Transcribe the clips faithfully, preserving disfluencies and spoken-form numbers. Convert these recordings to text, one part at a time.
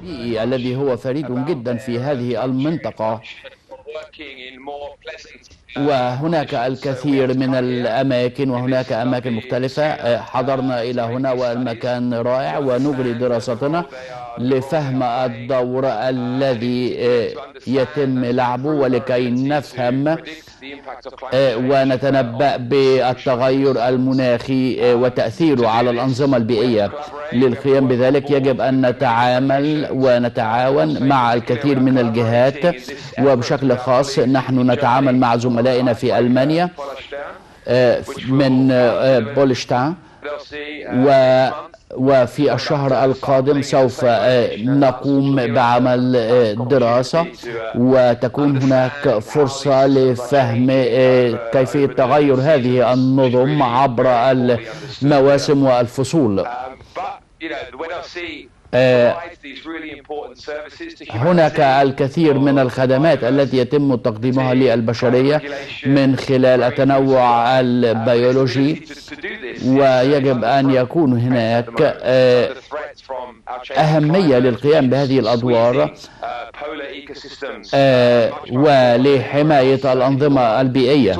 البيئي الذي هو فريد جدا في هذه المنطقة، وهناك الكثير من الأماكن وهناك أماكن مختلفة. حضرنا إلى هنا والمكان رائع، ونجري دراستنا لفهم الدور الذي يتم لعبه ولكي نفهم ونتنبأ بالتغير المناخي وتأثيره على الأنظمة البيئية. للقيام بذلك يجب أن نتعامل ونتعاون مع الكثير من الجهات، وبشكل خاص نحن نتعامل مع زملائنا في ألمانيا من بولشتاين، و وفي الشهر القادم سوف نقوم بعمل دراسة، وتكون هناك فرصة لفهم كيفية تغير هذه النظم عبر المواسم والفصول. هناك الكثير من الخدمات التي يتم تقديمها للبشرية من خلال التنوع البيولوجي، ويجب أن يكون هناك أهمية للقيام بهذه الأدوار ولحماية الأنظمة البيئية،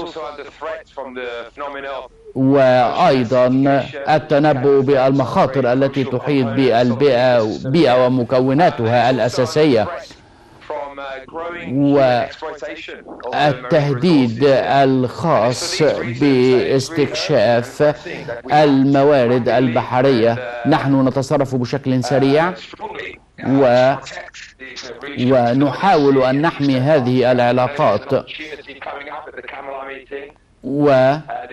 وأيضا التنبؤ بالمخاطر التي تحيط بالبيئة ومكوناتها الأساسية، والتهديد الخاص باستكشاف الموارد البحرية. نحن نتصرف بشكل سريع و ونحاول أن نحمي هذه العلاقات، و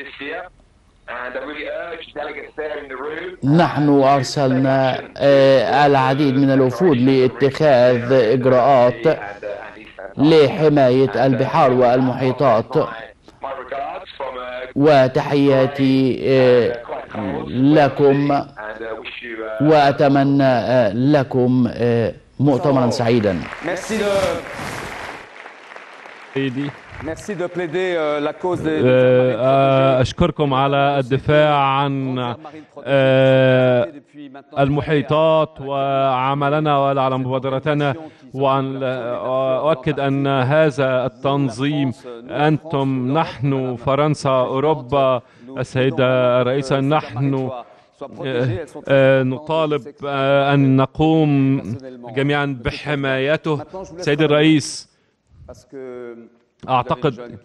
نحن أرسلنا العديد من الوفود لاتخاذ إجراءات لحماية البحار والمحيطات، وتحياتي لكم، وأتمنى لكم مؤتمرا سعيدا. أشكركم على الدفاع عن المحيطات وعملنا وعلى مبادرتنا، وأن أؤكد أن هذا التنظيم أنتم، نحن فرنسا، أوروبا، السيدة الرئيسة، نحن نطالب أن نقوم جميعا بحمايته. سيد الرئيس، أعتقد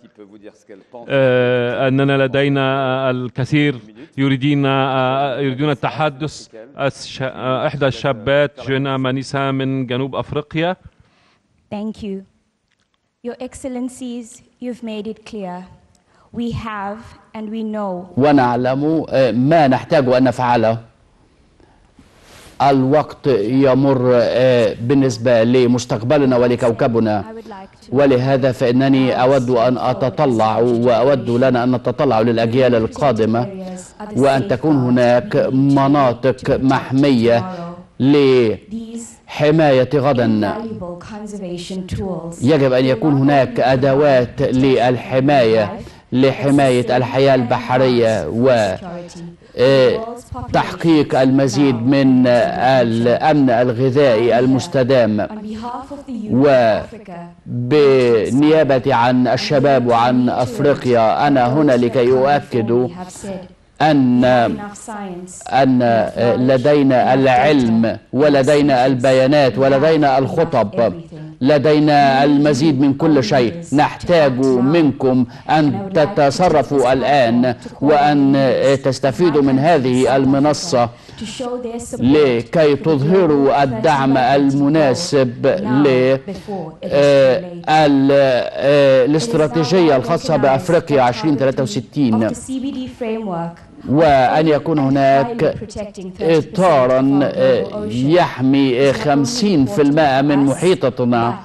أننا لدينا الكثير يريدون يريدون التحدث. إحدى الشابات جينا مانيسا من جنوب أفريقيا. Thank you. Your Excellencies, you've made it clear. We have and we know. ونعلم ما نحتاج أن نفعله. الوقت يمر بالنسبة لمستقبلنا ولكوكبنا، ولهذا فإنني أود أن أتطلع وأود لنا أن نتطلع للأجيال القادمة، وأن تكون هناك مناطق محمية لحماية غدا. يجب أن يكون هناك أدوات للحماية لحماية الحياة البحرية و تحقيق المزيد من الأمن الغذائي المستدام. وبنيابة عن الشباب وعن أفريقيا، أنا هنا لكي أؤكد أن أن لدينا العلم ولدينا البيانات ولدينا الخطب، لدينا المزيد من كل شيء. نحتاج منكم أن تتصرفوا الآن وأن تستفيدوا من هذه المنصة لكي تظهروا الدعم المناسب للاستراتيجية الخاصة بأفريقيا عشرين ثلاثة وستين، وأن يكون هناك إطارا يحمي خمسين بالمئة من محيطنا،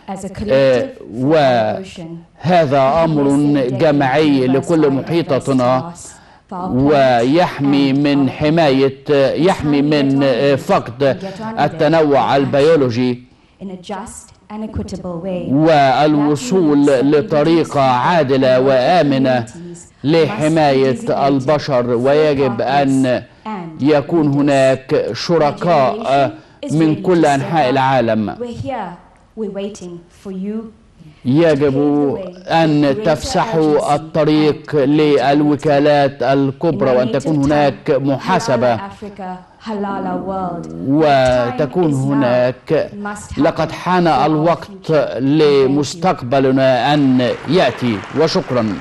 وهذا أمر جماعي لكل محيطنا، ويحمي من حماية يحمي من فقد التنوع البيولوجي، والوصول لطريقة عادلة وآمنة لحماية البشر. ويجب أن يكون هناك شركاء من كل أنحاء العالم. يجب أن تفسحوا الطريق للوكالات الكبرى وأن تكون هناك محاسبة وتكون هناك. لقد حان الوقت لمستقبلنا أن يأتي. وشكرا.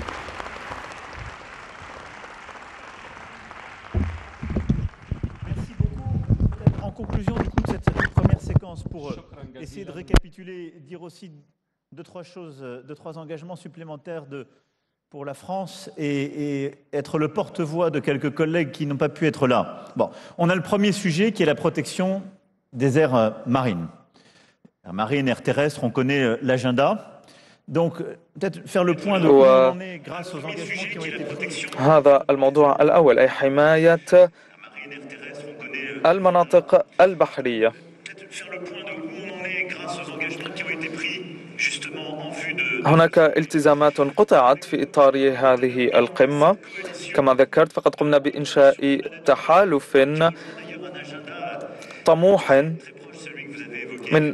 Essayer de récapituler, dire aussi deux, trois choses, deux, trois engagements supplémentaires de, pour la France et, et être le porte-voix de quelques collègues qui n'ont pas pu être là. Bon, on a le premier sujet qui est la protection des aires marines. Air marine, air terrestre, on connaît l'agenda. Donc, peut-être faire le point de où on en est grâce aux engagements qui ont été pris. هذا الموضوع الأول أي حماية المناطق البحرية. هناك التزامات قطعت في إطار هذه القمة. كما ذكرت فقد قمنا بإنشاء تحالف طموح من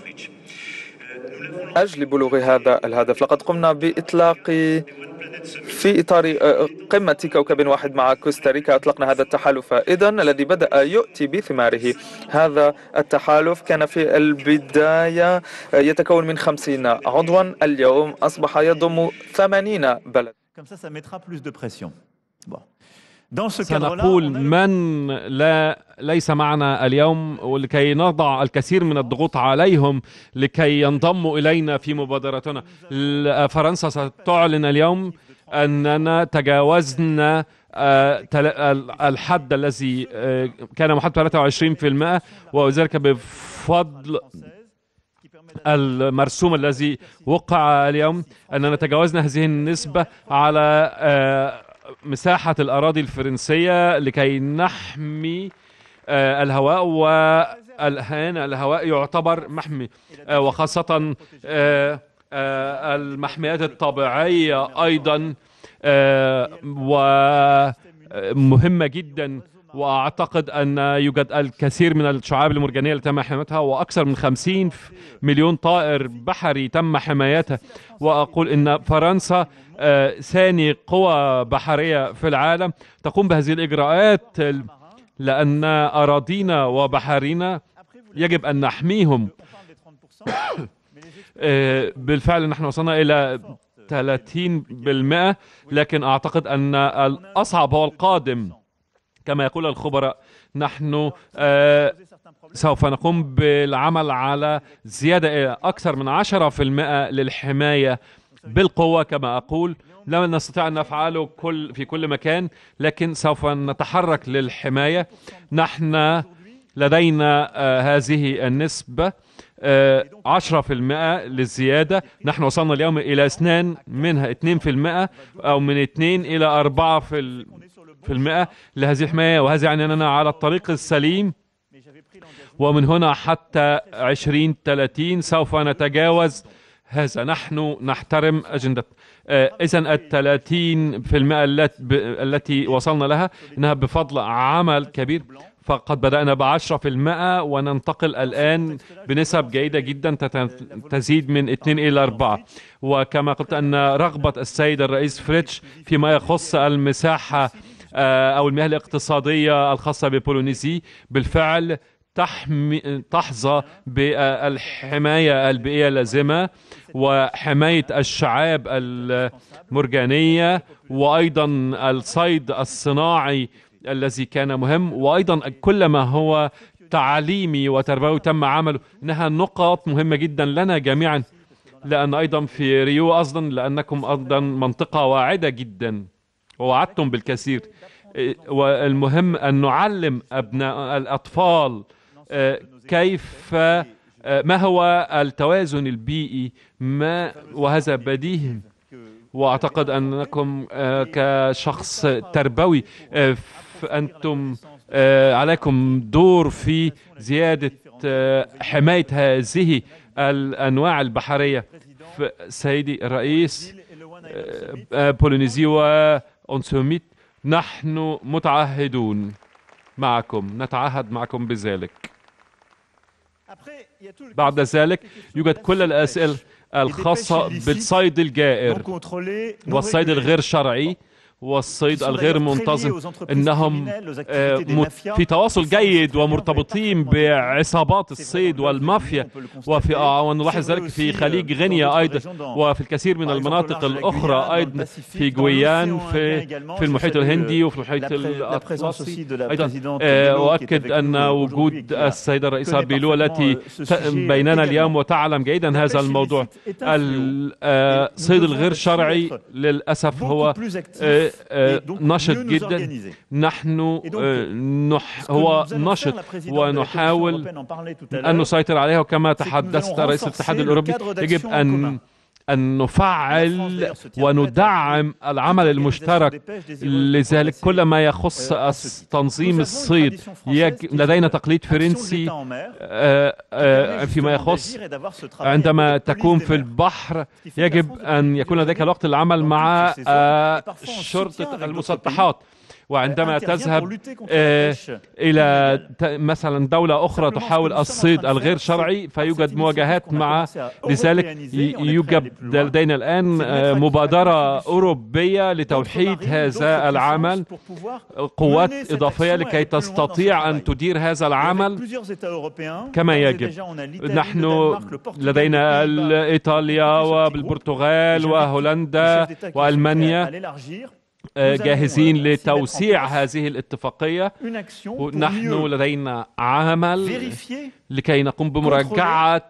أجل بلوغ هذا الهدف. لقد قمنا بإطلاق في إطار قمة كوكب واحد مع كوستاريكا أطلقنا هذا التحالف إذن الذي بدأ يؤتي بثماره. هذا التحالف كان في البداية يتكون من خمسين عضوا، اليوم أصبح يضم ثمانين بلد. سنقول من لا ليس معنا اليوم ولكي نضع الكثير من الضغوط عليهم لكي ينضموا إلينا في مبادرتنا. فرنسا ستعلن اليوم أننا تجاوزنا الحد الذي كان محدد ثلاثة وعشرين بالمئة وذلك بفضل المرسوم الذي وقع اليوم، أننا تجاوزنا هذه النسبة على مساحة الأراضي الفرنسية لكي نحمي الهواء، والآن الهواء يعتبر محمي، وخاصة المحميات الطبيعية أيضا ومهمة جدا. وأعتقد أن يوجد الكثير من الشعاب المرجانية التي تم حمايتها وأكثر من خمسين مليون طائر بحري تم حمايتها. وأقول أن فرنسا ثاني قوى بحرية في العالم تقوم بهذه الإجراءات لأن أراضينا وبحارينا يجب أن نحميهم. بالفعل نحن وصلنا إلى ثلاثين بالمئة، لكن أعتقد أن الأصعب هو القادم. كما يقول الخبراء نحن آه سوف نقوم بالعمل على زيادة أكثر من عشرة بالمئة للحماية بالقوة. كما أقول لا نستطيع أن نفعله كل في كل مكان، لكن سوف نتحرك للحماية. نحن لدينا آه هذه النسبة آه عشرة بالمئة للزيادة. نحن وصلنا اليوم إلى اثنين منها اثنين بالمئة أو من اثنين إلى أربعة في في المئة لهذه الحماية، وهذا يعني أننا على الطريق السليم. ومن هنا حتى عشرين ثلاثين سوف نتجاوز هذا. نحن نحترم أجندة. إذن الثلاثين في المئة التي وصلنا لها إنها بفضل عمل كبير. فقد بدأنا بعشرة في المئة وننتقل الآن بنسب جيدة جدا تزيد من اثنين إلى أربعة. وكما قلت أن رغبة السيد الرئيس فريتش فيما يخص المساحة أو المياه الاقتصادية الخاصة ببولونيزي بالفعل تحمي تحظى بالحماية البيئية اللازمة وحماية الشعاب المرجانية وأيضا الصيد الصناعي الذي كان مهم، وأيضا كل ما هو تعليمي وتربوي تم عمله. إنها نقاط مهمة جدا لنا جميعا، لأن أيضا في ريو أيضا لأنكم أيضا منطقة واعدة جدا ووعدتم بالكثير. والمهم أن نعلم أبناء الأطفال كيف ما هو التوازن البيئي ما وهذا بديهي. وأعتقد أنكم كشخص تربوي أنتم عليكم دور في زيادة حماية هذه الأنواع البحرية. سيدي الرئيس بولونيزي وأنسوميت نحن متعهدون معكم، نتعهد معكم بذلك. بعد ذلك يوجد كل الأسئلة الخاصة بالصيد الجائر والصيد الغير شرعي والصيد الغير منتظم، انهم في تواصل جيد ومرتبطين بعصابات الصيد والمافيا، وفي ونلاحظ ذلك في خليج غينيا ايضا وفي الكثير من المناطق الاخرى ايضا، في جويان، في في المحيط الهندي وفي المحيط الاطلسي ايضا. اؤكد ان وجود السيده الرئيسه بيلو التي بيننا اليوم وتعلم جيدا هذا الموضوع. الصيد الغير شرعي للاسف هو نشط جدا. نحن نح هو نشط ونحاول أن نسيطر عليه، وكما تحدثت رئيس الاتحاد الأوروبي يجب أن أن نفعل وندعم العمل المشترك. لذلك كل ما يخص تنظيم الصيد لدينا تقليد فرنسي فيما يخص عندما تكون في البحر يجب أن يكون لديك الوقت للعمل مع شرطة المسطحات، وعندما تذهب إلى مثلا دولة أخرى تحاول الصيد الغير شرعي فيوجد مواجهات مع. لذلك يوجد لدينا الآن مبادرة أوروبية لتوحيد هذا العمل، قوات إضافية لكي تستطيع أن تدير هذا العمل كما يجب. نحن لدينا إيطاليا والبرتغال وهولندا وألمانيا جاهزين لتوسيع هذه الاتفاقية. نحن لدينا عمل لكي نقوم بمراجعة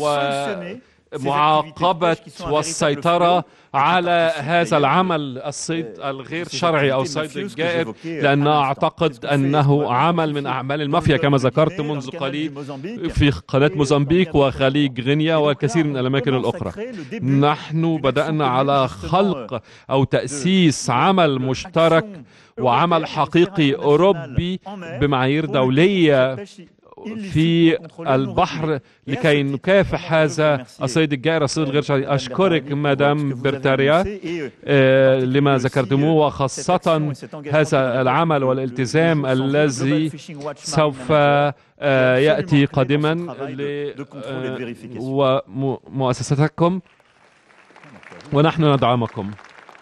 ومعاقبة والسيطرة على هذا العمل الصيد الغير شرعي أو الصيد الجائر، لأن أعتقد أنه عمل من أعمال المافيا كما ذكرت منذ قليل في قناة موزمبيق وخليج غينيا والكثير من الأماكن الأخرى. نحن بدأنا على خلق أو تأسيس عمل مشترك وعمل حقيقي أوروبي بمعايير دولية في البحر لكي نكافح هذا الصيد الجائر، الصيد الغير شرعي. أشكرك مدام برتاريا آه لما ذكرتموه، وخاصة هذا العمل والالتزام الذي سوف آه يأتي قادما ومؤسستكم، ونحن ندعمكم.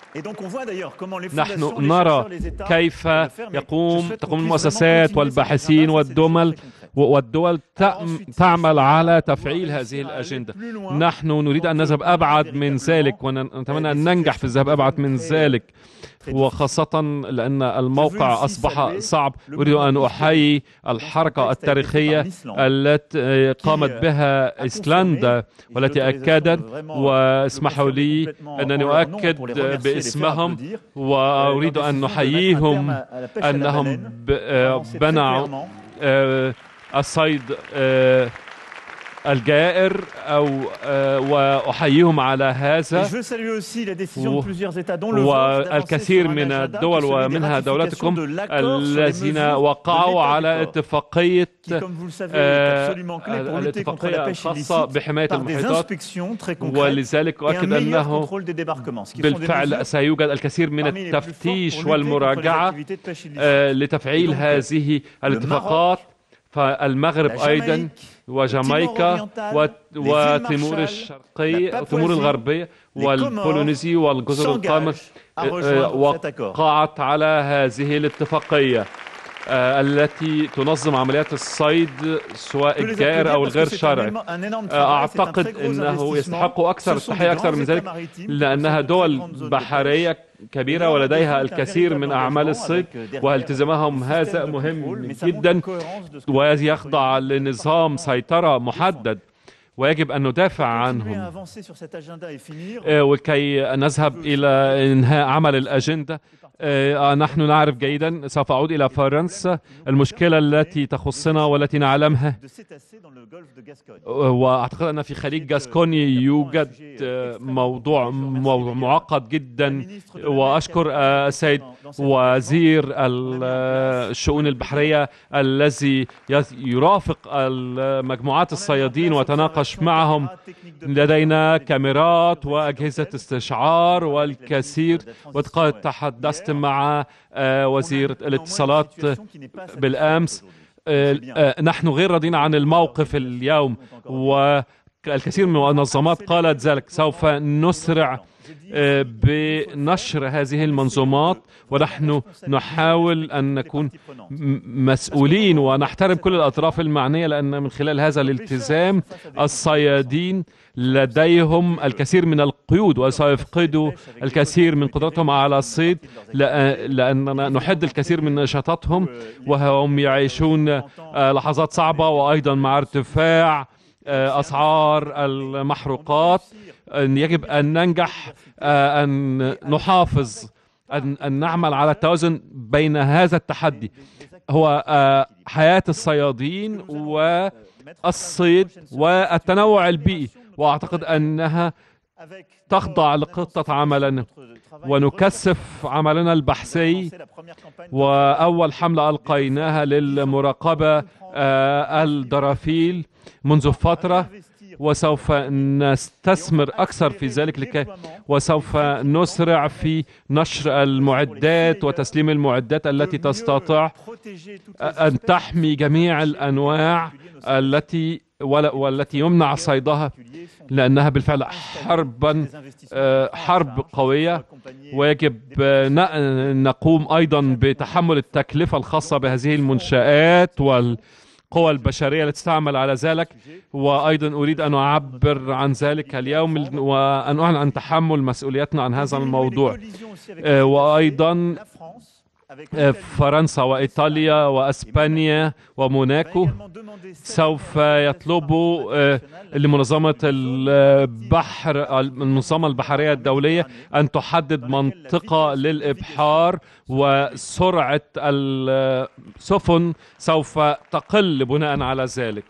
نحن نرى كيف يقوم تقوم المؤسسات والباحثين والدول والدول تعمل على تفعيل هذه الأجندة. نحن نريد أن نذهب أبعد من ذلك ونتمنى أن ننجح في الذهاب أبعد من ذلك، وخاصة لأن الموقع أصبح صعب. أريد أن أحيي الحركة التاريخية التي قامت بها إيسلندا والتي أكدت، واسمحوا لي أنني أؤكد باسمهم، وأريد أن نحييهم أنهم بنوا الصيد الجائر أو وأحييهم على هذا. والكثير من الدول ومنها دولتكم الذين وقعوا على اتفاقية الاتفاقية الخاصة بحماية المحيطات، ولذلك أؤكد أنه بالفعل سيوجد الكثير من التفتيش والمراجعة لتفعيل هذه الاتفاقات. فالمغرب أيضا وجامايكا وتيمور الشرقية وتيمور الغربية والبولونيزي والجزر القمر وقعت على هذه الاتفاقية التي تنظم عمليات الصيد سواء الجائر أو الغير شرعي. أعتقد أنه يستحق أكثر التحية أكثر من ذلك، لأنها دول بحرية كبيرة ولديها الكثير من أعمال الصيد، والتزامهم هذا مهم جدا ويخضع لنظام سيطرة محدد، ويجب أن ندافع عنهم وكي نذهب إلى إنهاء عمل الأجندة. نحن نعرف جيدا، سوف أعود إلى فرنسا، المشكلة التي تخصنا والتي نعلمها، وأعتقد أن في خليج غاسكوني يوجد موضوع معقد جدا. وأشكر السيد وزير الشؤون البحرية الذي يرافق مجموعات الصيادين وتناقش معهم. لدينا كاميرات وأجهزة استشعار والكثير، وقد تحدثت مع وزير الاتصالات بالأمس نحن غير راضين عن الموقف اليوم، والكثير من المنظمات قالت ذلك. سوف نسرع بنشر هذه المنظومات، ونحن نحاول أن نكون مسؤولين ونحترم كل الأطراف المعنية، لأن من خلال هذا الالتزام الصيادين لديهم الكثير من القيود وسيفقدوا الكثير من قدرتهم على الصيد، لأننا نحد الكثير من نشاطاتهم وهم يعيشون لحظات صعبة، وأيضا مع ارتفاع أسعار المحروقات يجب أن ننجح أن نحافظ أن, أن نعمل على التوازن بين هذا التحدي، هو حياة الصيادين والصيد والتنوع البيئي، وأعتقد أنها تخضع لخطة عملنا ونكثف عملنا البحثي. وأول حملة ألقيناها للمراقبة الدرافيل منذ فترة، وسوف نستثمر أكثر في ذلك لكي وسوف نسرع في نشر المعدات وتسليم المعدات التي تستطيع أن تحمي جميع الأنواع التي والتي يمنع صيدها، لأنها بالفعل حربا حرب قوية، ويجب نقوم أيضا بتحمل التكلفة الخاصة بهذه المنشآت والقوى البشرية التي تعمل على ذلك. وأيضا أريد أن أعبر عن ذلك اليوم وأن أعلن عن تحمل مسؤوليتنا عن هذا الموضوع. وأيضا فرنسا وإيطاليا وأسبانيا وموناكو سوف يطلبوا لمنظمة البحر المنظمة البحرية الدولية أن تحدد منطقة للإبحار، وسرعة السفن سوف تقل بناء على ذلك.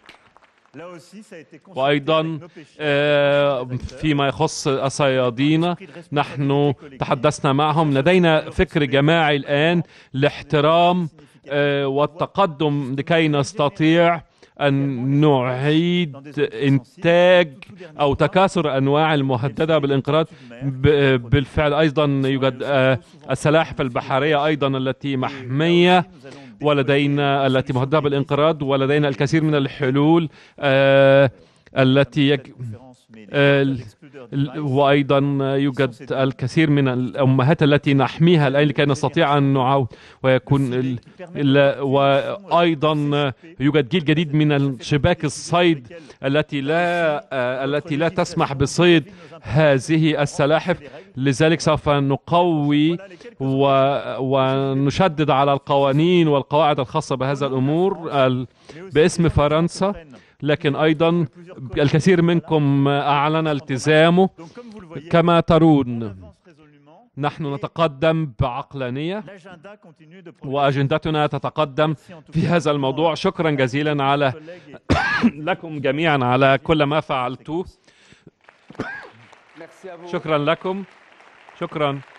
وأيضا فيما يخص الصيادين نحن تحدثنا معهم، لدينا فكر جماعي الآن لاحترام والتقدم لكي نستطيع أن نعيد إنتاج أو تكاثر أنواع المهددة بالانقراض. بالفعل أيضا يوجد السلاحف البحرية أيضا التي محمية ولدينا التي مهددة بالانقراض، ولدينا الكثير من الحلول آه التي يج... آه وأيضا يوجد الكثير من الأمهات التي نحميها الآن لكي نستطيع أن نعاود ويكون ال... ال... وأيضا يوجد جيل جديد من شباك الصيد التي لا آه التي لا تسمح بصيد هذه السلاحف. لذلك سوف نقوي و... ونشدد على القوانين والقواعد الخاصة بهذا الأمور ال... باسم فرنسا، لكن أيضا الكثير منكم أعلن التزامه. كما ترون نحن نتقدم بعقلانية وأجندتنا تتقدم في هذا الموضوع. شكرا جزيلا على لكم جميعا على كل ما فعلتوه. شكرا لكم. شكرا.